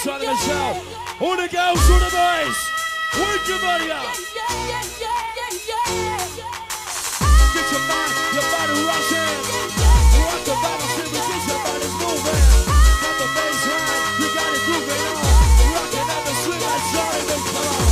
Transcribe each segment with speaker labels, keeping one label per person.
Speaker 1: outside of the show. All the girls, all the boys. Work your body out. Get your body rushing. Rock the bottom, see we get your body's moving. Got the bass line, you got it grooving on. Rocking out the swing like Johnny, then come on.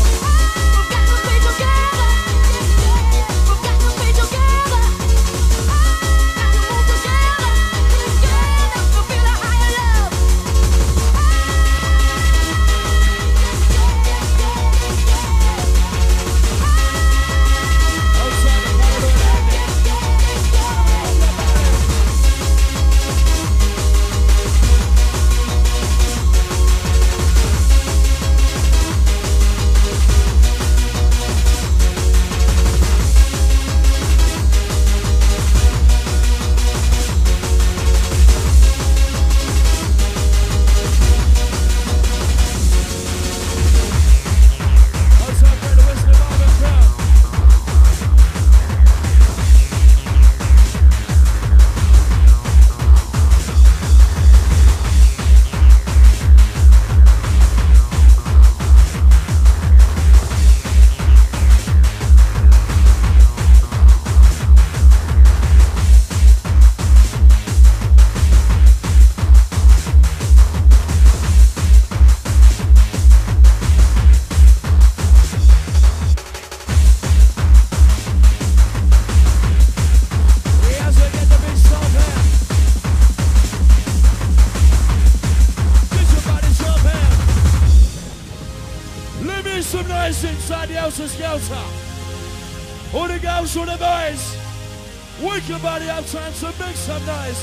Speaker 1: All the girls, all the boys, work your body out, time to make some noise.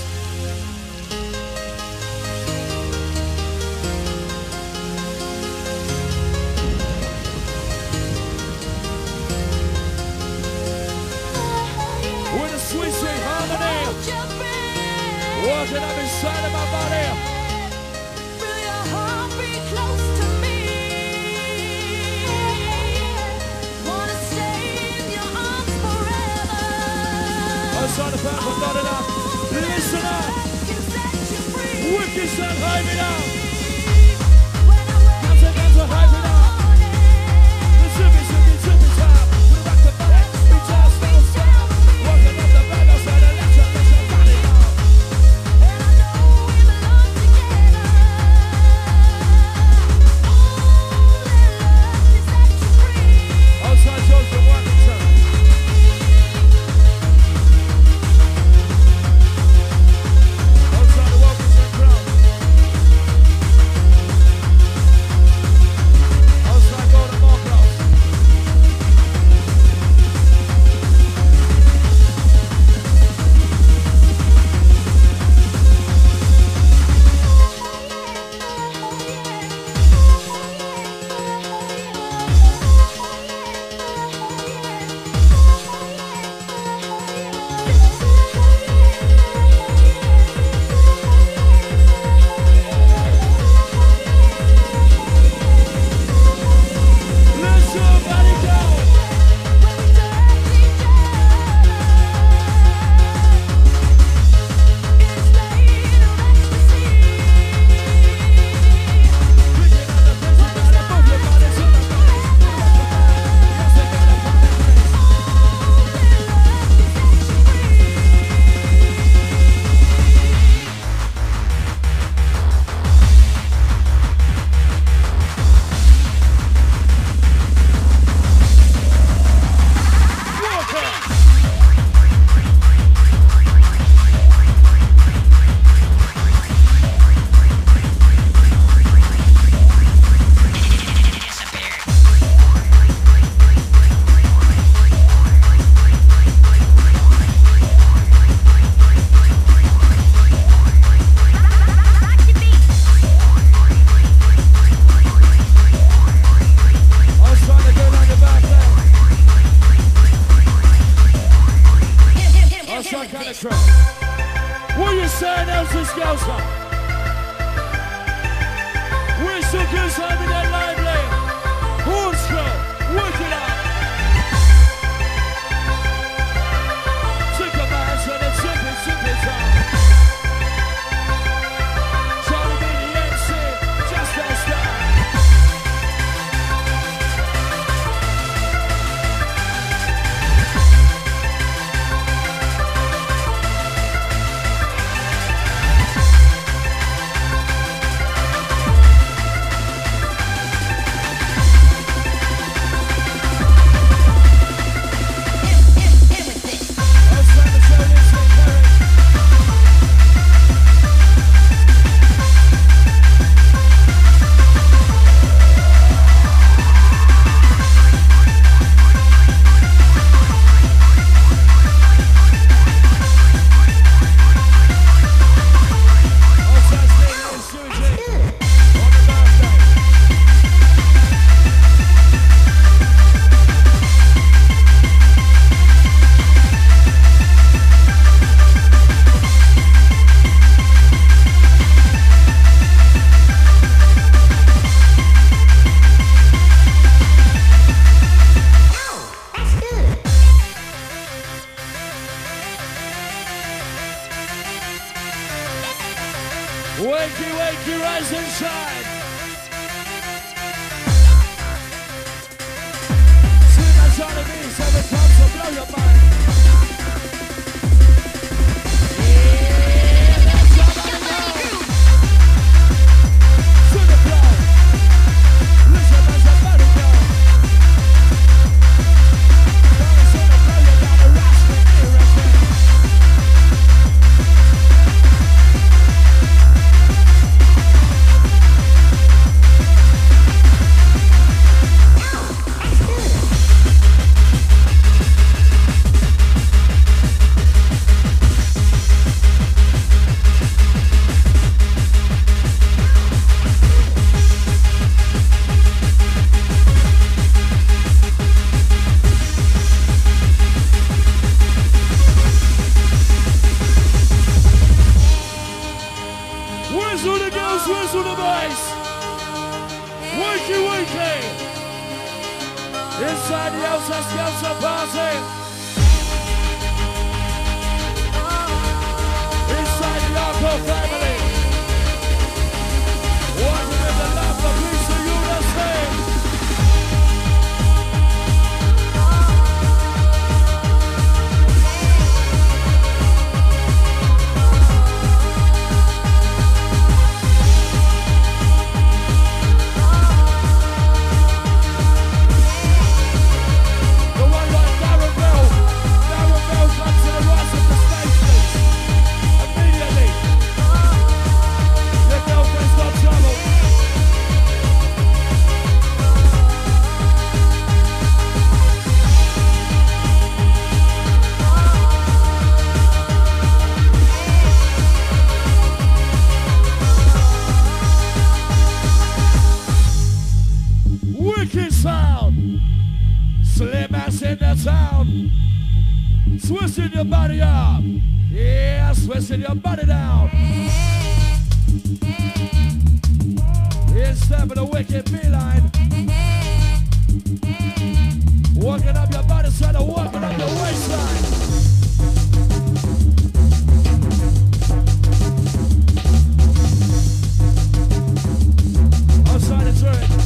Speaker 1: With a sweet, sweet harmony, walking up inside of my body.
Speaker 2: Feel your heart beat close to me.
Speaker 1: Outside the path, I'm not enough. Listen up. Wicked sound, hype it up. Hands up, hype it up. The zippy top. We rock the back, we just don't stop. Walking up the back, outside the left, let your body up.
Speaker 2: And I know we belong together.
Speaker 1: Outside George from Washington. What you saying, Elsa Scouser? We're so good, having that lively. Horse work it out. Take a man, so let's sip it out. Charlie be the MC, just don't stop. Wakey, wakey, rise and shine. Sing that song to me, so it comes to blow your mind. Yeah, that's somebody know. To the floor. Listen, there's somebody go. Don't to the floor, you gotta rush me, irritate. Whistle the girls, whistle the boys. Wakey, wakey. Inside the house, let's go to party. Inside the Arco family. Walking in the love of peace and unity. Wicked sound, slim ass in the town, twisting your body up, yeah, twisting your body down. Instead of the wicked beeline, walking up your body side and walking up your waistline. Outside the train.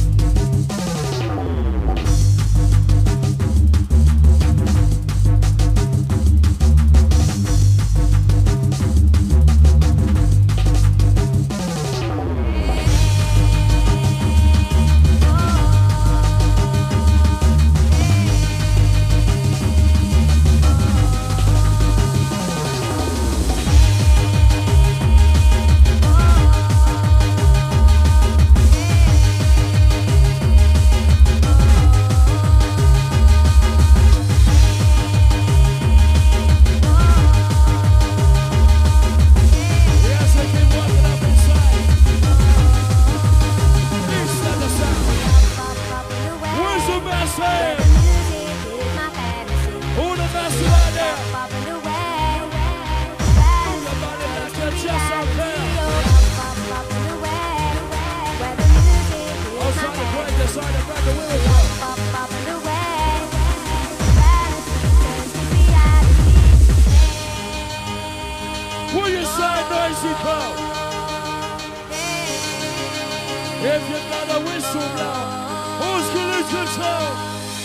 Speaker 1: If you got a whistle now, who's gonna control?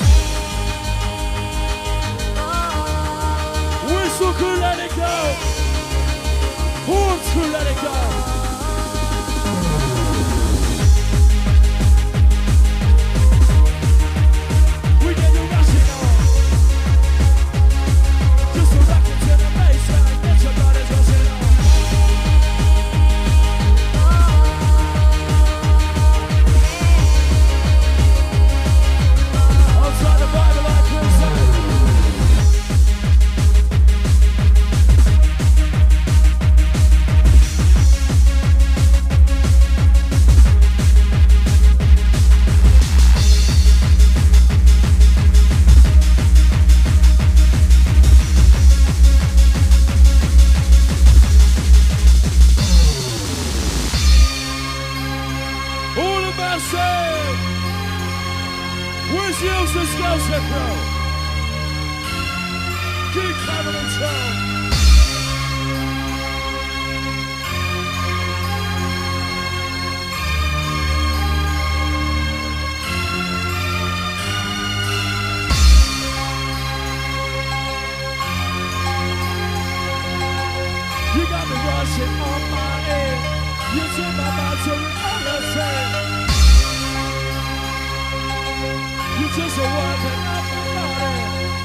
Speaker 1: Whistle could let it go. Horns could let it go. We get you rushing on. Just a rocket to the baseline. Get your bodies rushing on. Outside the Bible like inside. Where's the Elsa Scouser Pro? Keep coming and tell. been rushing on my head. Using my mind to reality. You just a working up my body.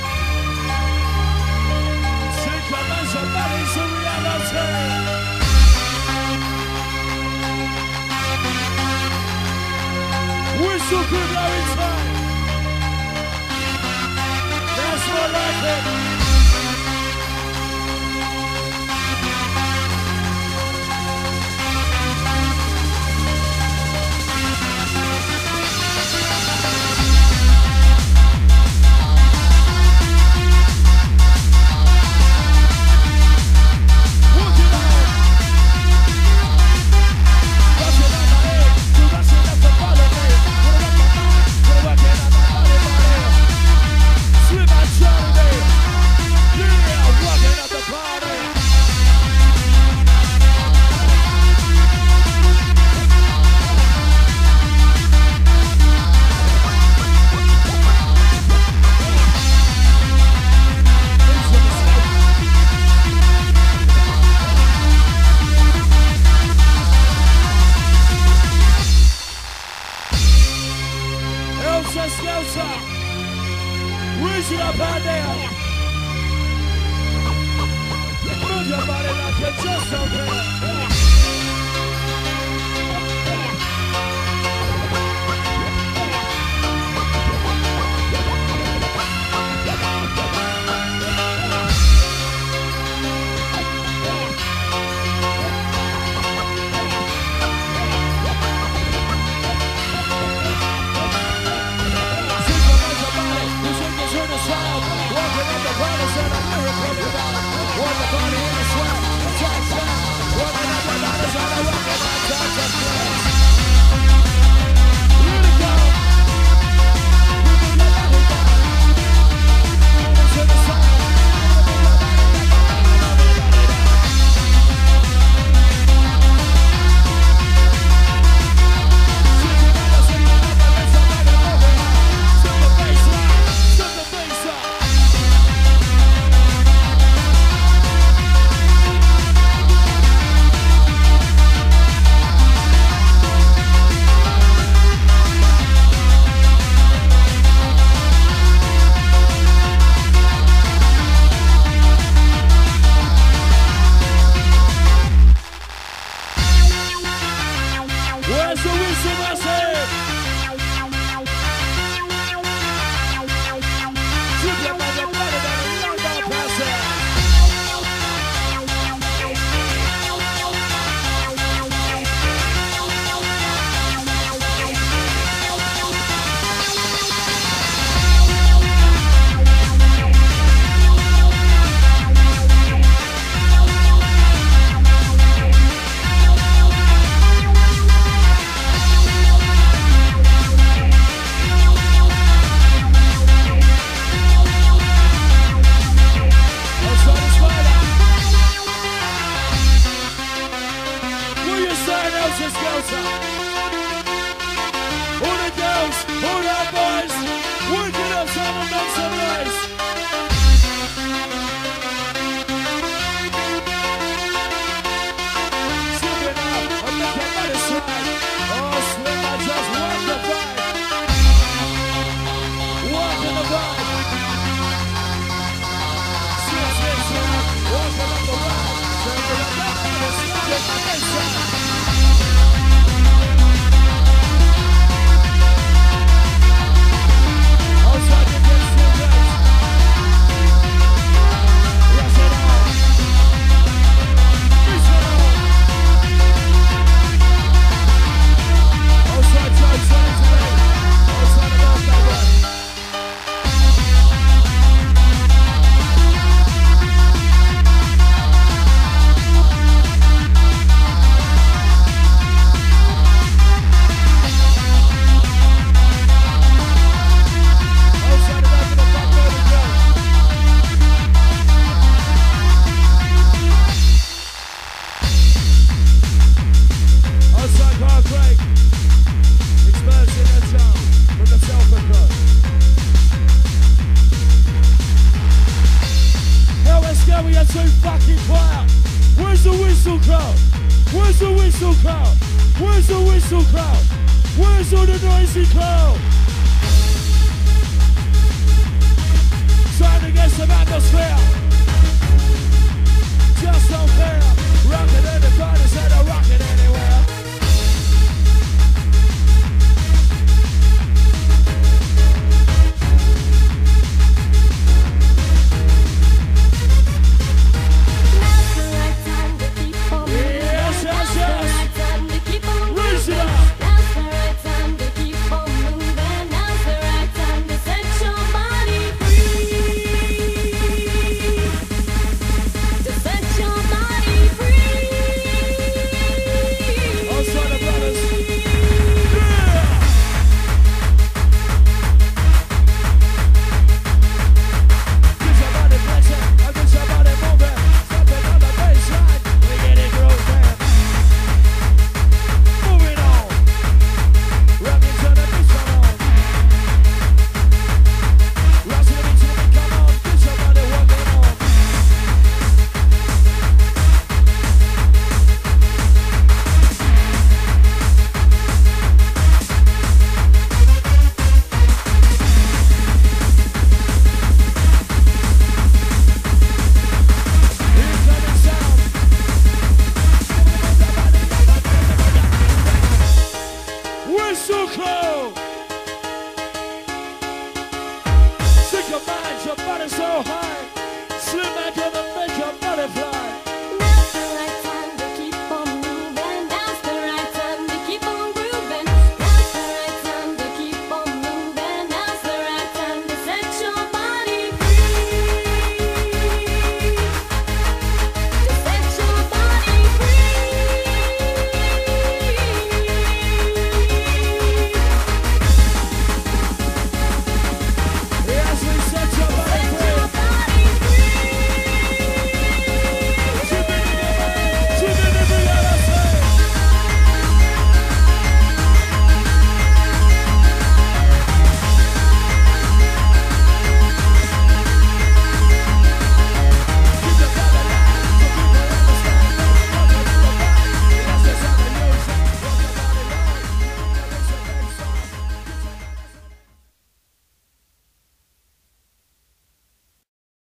Speaker 1: Take your minds and bodies to reality. We're so good every time. That's more like it. Raise it up out there. Move your body like you're just so good. crowd? Where's the whistle crowd? Where's the whistle crowd? Where's all the noisy crowd? Trying to get some atmosphere. Just